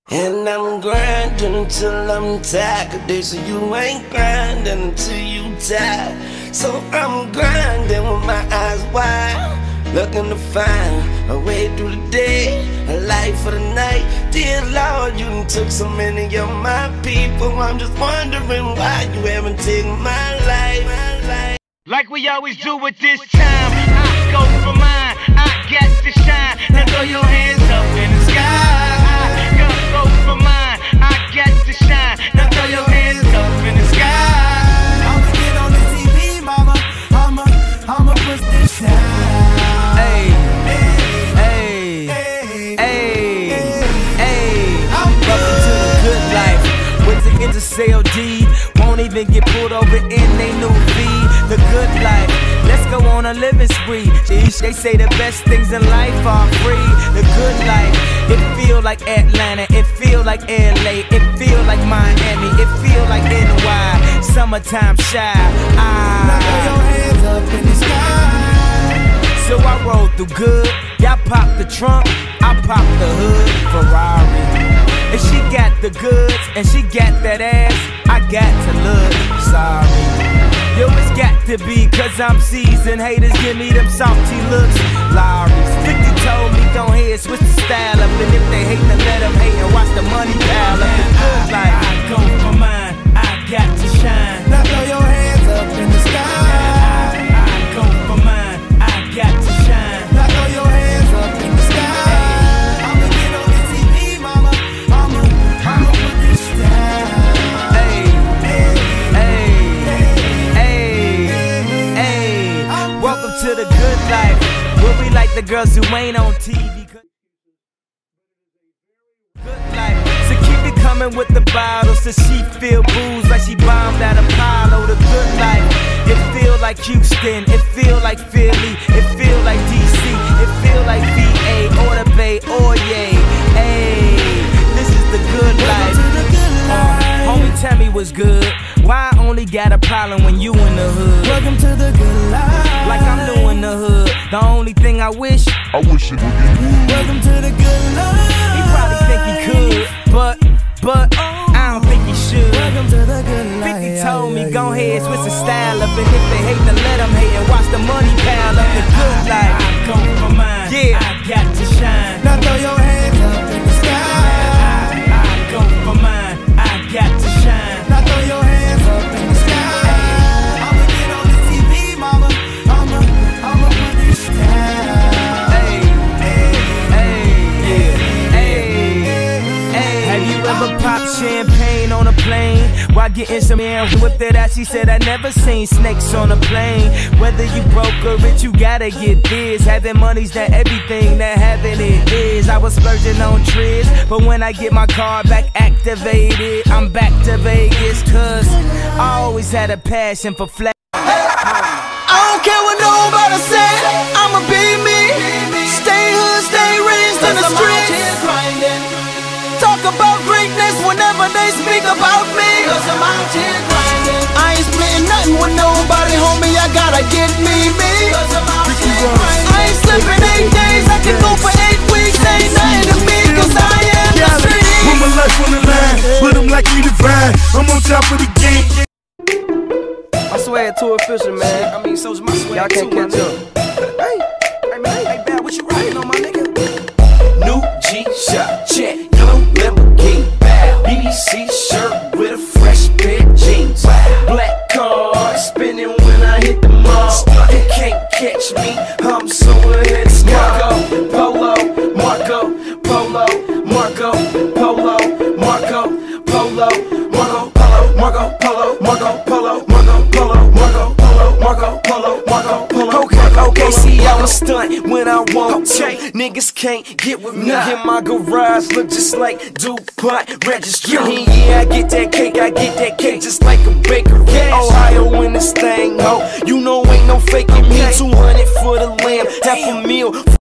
And I'm grinding until I'm tired, 'cause they say you ain't grinding until you tired. So I'm grinding with my eyes wide, looking to find a way through the day, a life for the night. Dear Lord, you done took so many of my people. I'm just wondering why you haven't taken my life. Like we always do at this time, I go for mine, I got to shine. Now throw your hands up in the sky. I go for mine, I got to shine. Now throw your hands up in the sky. I'ma get on the TV, mama. I'ma push this down. Hey, hey, hey, hey. Welcome to the good life. With the intercell deed, won't even get pulled over in they new V. The good life, let's go on a living spree. They say the best things in life are free. The good life, it feel like Atlanta, it feel like LA, it feel like Miami, it feel like NY. Summertime shy. Now throw your hands up in the sky. So I roll through good, y'all pop the trunk, I pop the hood, Ferrari. And she got the goods, and she got that ass, I got to look sorry. Yo, it's got to be, 'cause I'm seasoned. Haters give me them salty looks, Lawry's. 50 told me don't hear, switch the style up. And if they hate, then let them hate and watch the money pile up. The good life, I go for mine, I got to shine. Now throw your hands up in the sky. I go for mine, I got to shine. Now throw your hands up in the sky. I'ma get on the TV, mama. I'ma put this down. Hey, hey, hey, welcome to the good life, where we like the girls who ain't on TV. Good life, so keep it coming with the bottles, so she feel booze like she bombed at Apollo. The good life, it feel like Houston, it feel like Philly, it feel like DC, it feel like VA or the Bay or yay. Hey, this is the good life. Homie, tell me what's good. Why I only got a problem when you in the hood? Welcome to the good life. Like I'm doing the hood. The only thing I wish it would be you. Welcome to the good life. He probably think he could, but I don't think he should. Welcome to the good life. 50 told me go ahead, switch the style up. And if they hate, then let them hate and watch the money pile up. The good life, I go for mine, yeah, I got to shine. Now throw your hands up in the sky. I go for mine, I got to shine. Now throw your hands up in the sky. I'ma get on the TV, mama. I'ma put this down. Hey, hey, yeah, hey. Have you ever popped champagne on a plane while getting some air? Whipped it out, she said I never seen snakes on a plane. Whether you broke or rich, you gotta get this. Having money's not everything, that having it is. I was splurging on trips, but when I get my car back activated, I'm back to Vegas. 'Cause I always had a passion for flash. I don't care what nobody said. I'ma be me. Stay hood, stay raised in the streets. Talk about greatness whenever they speak about me. I ain't splitting nothing with nobody, homie. I gotta get me. I ain't slipping 8 days. I can go for 8 weeks. Ain't nothing to me, 'cause I am the street. Put my life on the line, put them like you divine. I'm on top of the game. I swear too official, man. I mean, so's my swag. Y'all can't catch up. Hey, man, hey, bad, what you riding on, my nigga? New G-Shock, check, yellow Lamborghini, BBC shirt with a fresh pair of jeans, black card spinning when I hit the mall. You can't catch me, I'm so ahead of Marco Polo, Marco Polo, Marco Polo, Marco Polo, Marco Polo, Marco Polo, Marco Polo, Marco Polo, Marco Polo, Marco Polo, Marco Polo. Okay, see I'm a stunt when I want to. Niggas can't get with me. In my garage look just like DuPont registry. Yeah, I get that cake just like a bakery. Ohio in this thing, ho. You know ain't no faking me. 200 for the lamb, half a meal.